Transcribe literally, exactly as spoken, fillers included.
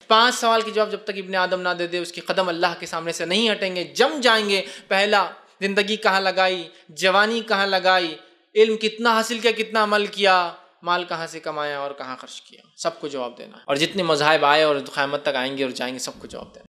पांच सवाल के जवाब जब तक इब्ने आदम ना दे दे उसके कदम अल्लाह के सामने से नहीं हटेंगे, जम जाएंगे। पहला, जिंदगी कहाँ लगाई, जवानी कहाँ लगाई, इल्म कितना हासिल किया, कितना अमल किया, माल कहाँ से कमाया और कहाँ खर्च किया, सबको जवाब देना। और जितने मज़ाहिब आए और क़यामत तक आएंगे और जाएंगे सबको जवाब देना।